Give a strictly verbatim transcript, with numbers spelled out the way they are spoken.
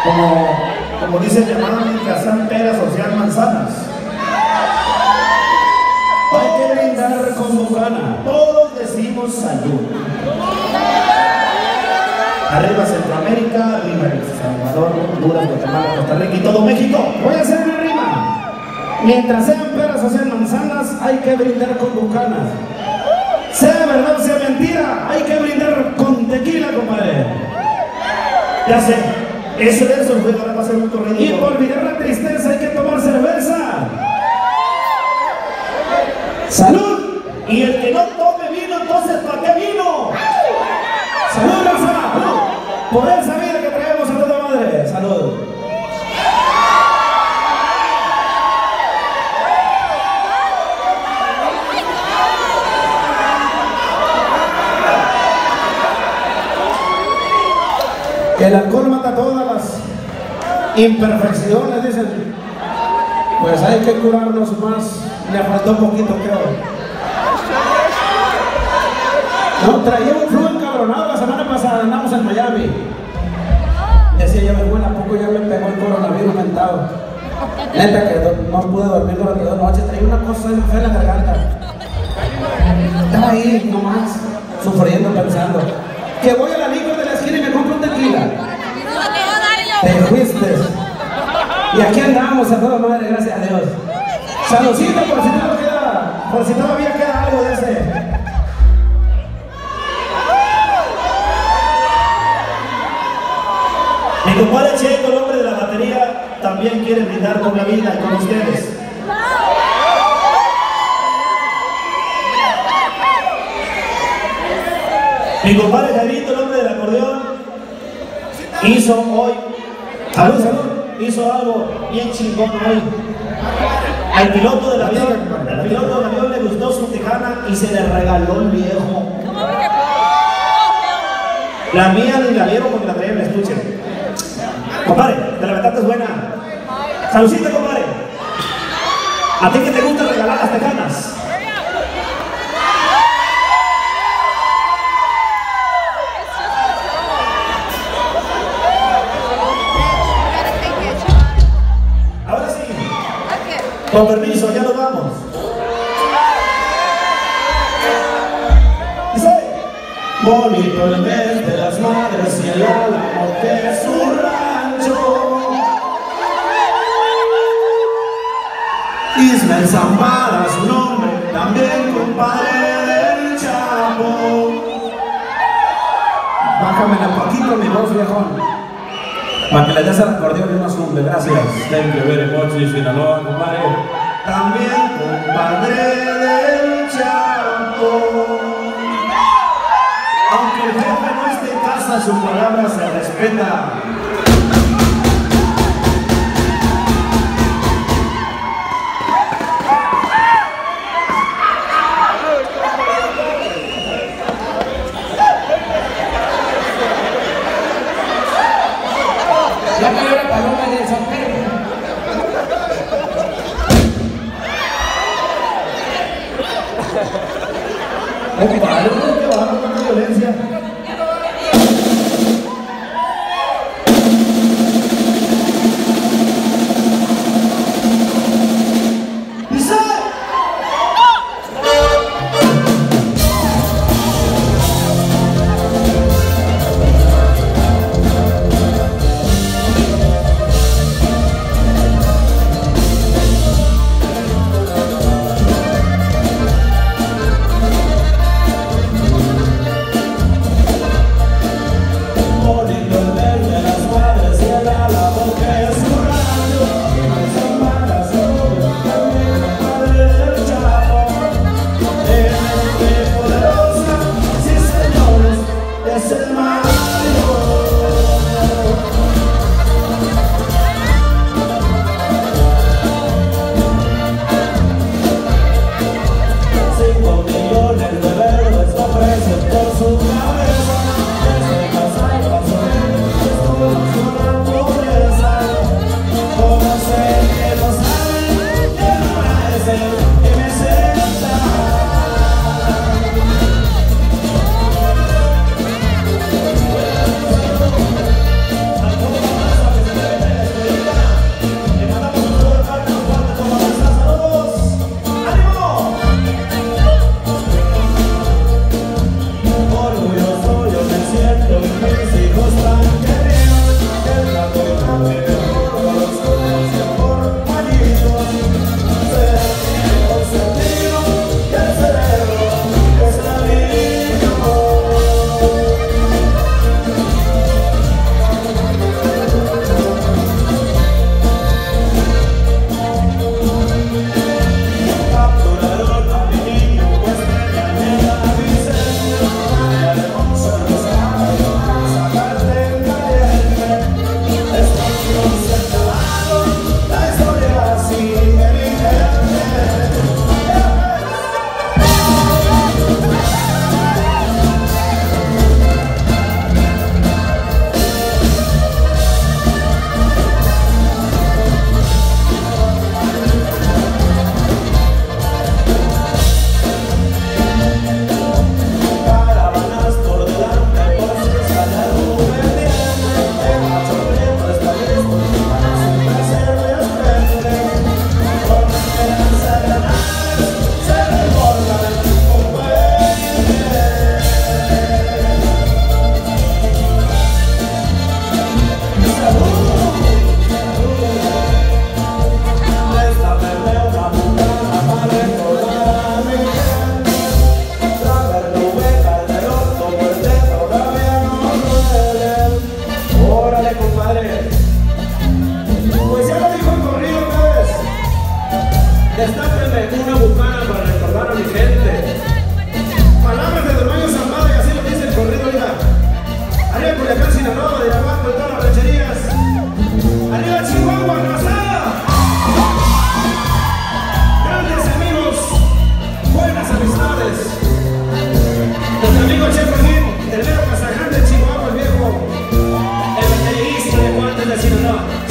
Como, como dice mi hermano, que sean peras o sean manzanas. Hay que brindar con Bucana. Todos decimos salud. Arriba Centroamérica, arriba El Salvador, Honduras, Guatemala, Costa Rica y todo México. Voy a hacer una rima. Mientras sean peras o sean manzanas, hay que brindar con Bucana. Sea verdad o sea mentira, hay que brindar con tequila, compadre. Ya sé, ese verso fue para pasar un corrido. Y por olvidar la tristeza hay que tomar cerveza. ¡Salud! Y el que no tome vino, entonces ¿para qué vino? ¡Salud, raza! Por esa vida que traemos a toda madre. ¡Salud! El alcohol mata todas las imperfecciones, dicen. Pues hay que curarnos más. Le faltó un poquito, creo. No, traía un flujo encabronado la semana pasada, andamos en Miami. Decía yo, bueno, ¿a poco ya me pegó el coronavirus mentado? Neta que no, no pude dormir durante dos noches, traía una cosa fea en la garganta. Estaba ahí nomás, sufriendo, pensando que voy a la licor de la esquina y me compro un tequila. Te fuiste. Y aquí andamos a toda madre, gracias a Dios. Saludcito por si no queda, por si todavía queda algo de ese. Mi compadre Checo, el hombre de la batería, también quiere brindar con la vida y con ustedes. Mi compadre Javito, el hombre del acordeón, hizo hoy, salud, salud, hizo algo bien chingón hoy. Al piloto del avión, al piloto del avión le gustó su tejana y se le regaló el viejo. La mía ni la vieron porque la traía en el estuche. Compadre, de la verdad es buena. Saludcita, compadre. A ti que te gusta regalar las tejanas. Ahora sí. Con permiso, ya nos vamos. Dice: bonito el mes de las madres y el álamo de su rancho. Ismael Zambada, su nombre, también compadre del Chapo. Bájame la poquito mi voz, viejón, para que le des al acordeón y no zumbe. Gracias. Thank you very much, Sinaloa, compadre. También compadre del Chapo. Aunque el jefe no esté en casa, su palabra se respeta. Ya cayó la paloma en el San Pedro. Ay, compadre, ¿qué va? ¿Cuánta violencia? Sinaloa, de Irapuato, de todas las rancherías. Arriba Chihuahua, Rosada. Grandes amigos, buenas amistades. Nuestro amigo Checo Gil, el mero Casagrande de Chihuahua, el viejo, el baterista de Guantes de Sinaloa.